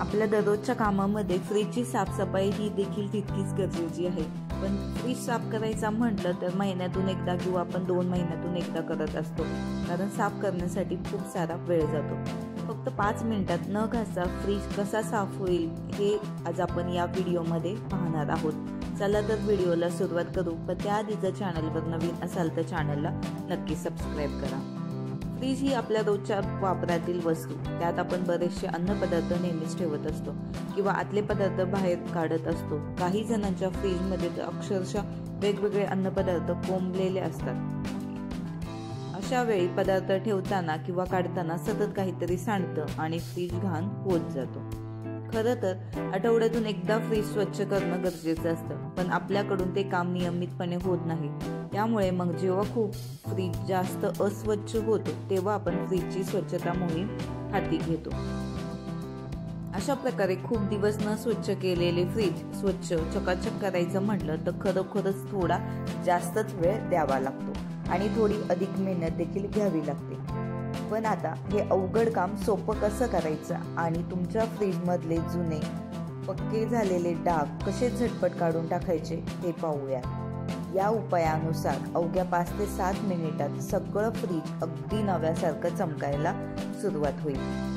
आपल्या दररोजच्या कामामध्ये फ्रीजची साफसफाई ही देखील तितकीच गरजेची आहे. पण फ्रीज साफ करायचा म्हटलं तर महिन्यातून एकदा किंवा आपण 2 महिन्यातून एकदा करत असतो, कारण साफ करण्यासाठी खूप सारा वेळ जातो. फक्त 5 मिनिटात न घासता फ्रीज कसा साफ होईल हे आज आपण या व्हिडिओमध्ये पाहणार आहोत. चला तर व्हिडिओला सुरुवात करू. पण त्याआधी जर चॅनलवर नवीन असाल तर चॅनलला नक्की सबस्क्राईब करा. फ्रीज ही आपल्या रोजच्या वापरातील वस्तू, त्यात आपण बरेचसे अन्नपदार्थ नेहमीच ठेवत असतो किंवा आतले पदार्थ बाहेर काढत असतो. काही जणांच्या फ्रीजमध्ये तर अक्षरशः वेगवेगळे अन्नपदार्थ कोंबलेले असतात. अशा वेळी पदार्थ ठेवताना किंवा काढताना सतत काहीतरी सांडतं आणि फ्रीज घाण होत जातो. खरं तर आठवड्यातून एकदा फ्रीज स्वच्छ करणं गरजेचं असतं, पण आपल्याकडून ते काम नियमितपणे होत नाही. त्यामुळे मग जेव्हा खूप फ्रीज जास्त अस्वच्छ होतो तेव्हा आपण फ्रीजची स्वच्छता मोहीम हाती घेतो. अशा प्रकारे खूप दिवस न स्वच्छ केलेले फ्रीज स्वच्छ चकाचक करायचं म्हटलं तर खरोखरच थोडा जास्तच वेळ द्यावा लागतो आणि थोडी अधिक मेहनत देखील घ्यावी लागते. पण आता हे अवघड काम सोपं कसं करायचं आणि तुमच्या फ्रीजमधले जुने पक्के झालेले डाग कसे झटपट काढून टाकायचे ते पाहूया. या उपायानुसार अवघ्या 5 ते 7 मिनिटात सगळं फ्रीज अगदी नव्यासारखं चमकायला सुरुवात होईल.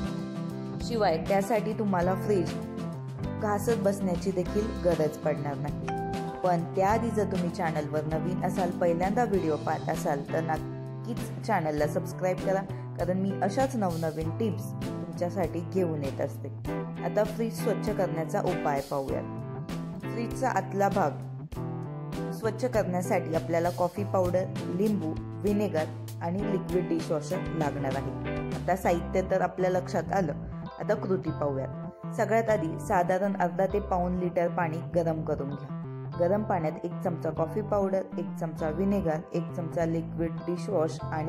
शिवाय त्यासाठी तुम्हाला फ्रीज घासत बसण्याची देखील गरज पडणार नाही. पण त्याआधी जर तुम्ही चॅनलवर नवीन असाल, पहिल्यांदा व्हिडिओ पाहत असाल तर नक्कीच चॅनलला सबस्क्राईब करा, कारण मी अशाच नवनवीन टिप्स तुमच्यासाठी घेऊन येत असते. आता फ्रीज स्वच्छ करण्याचा उपाय पाहूयात. फ्रीजचा आतला भाग स्वच्छ करण्यासाठी आपल्याला कॉफी पावडर, लिंबू, व्हिनेगर आणि लिक्विड डिशवॉशर लागणार आहे. आता साहित्य तर आपल्या लक्षात आलं. आता कृती पाहूयात. सगळ्यात आधी साधारण अर्धा ते पाऊण लिटर पाणी गरम करून घ्या. गरम पाण्यात 1 चमचा कॉफी पावडर, 1 चमचा व्हिनेगर, 1 चमचा लिक्विड डिशवॉश आणि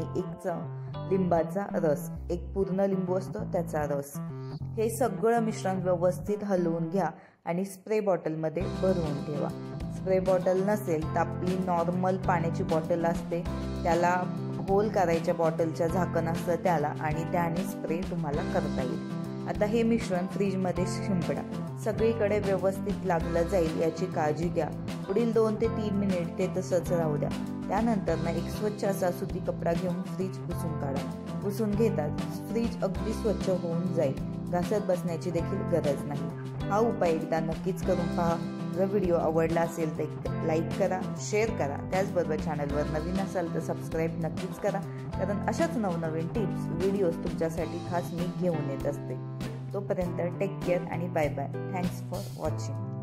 1 लिंबाचा रस, 1 पूर्ण लिंबू असतो त्याचा रस. हे सगळं मिश्रण व्यवस्थित हलवून घ्या आणि स्प्रे बॉटलमध्ये भरवून ठेवा. स्प्रे बॉटल नसेल तर आपली नॉर्मल पाण्याची बॉटल असते, त्याला होल करायच्या बॉटलच्या झाकण असतं त्याला, आणि त्याने स्प्रे तुम्हाला करता येईल. आता हे मिश्रण फ्रीजमध्ये शिंपडा. सगळीकडे व्यवस्थित लागलं जाईल याची काळजी घ्या. पुढील 2 ते 3 मिनिट ते तसंच राहू द्या. त्यानंतर एक स्वच्छ असा सुती कपडा घेऊन फ्रीज पुसून काढा. पुसून घेताच फ्रीज अगदी स्वच्छ होऊन जाईल. घासत बसण्याची देखील गरज नाही. हा उपाय एकदा नक्कीच करून पहा. जर व्हिडिओ आवडला असेल तर लाईक करा, शेअर करा. त्याचबरोबर चॅनलवर नवीन असाल तर सबस्क्राईब नक्कीच करा, कारण अशाच नवनवीन टिप्स व्हिडिओज तुमच्यासाठी खास मी घेऊन येत असते. तोपर्यंत टेक केअर आणि bye bye. Thanks for watching.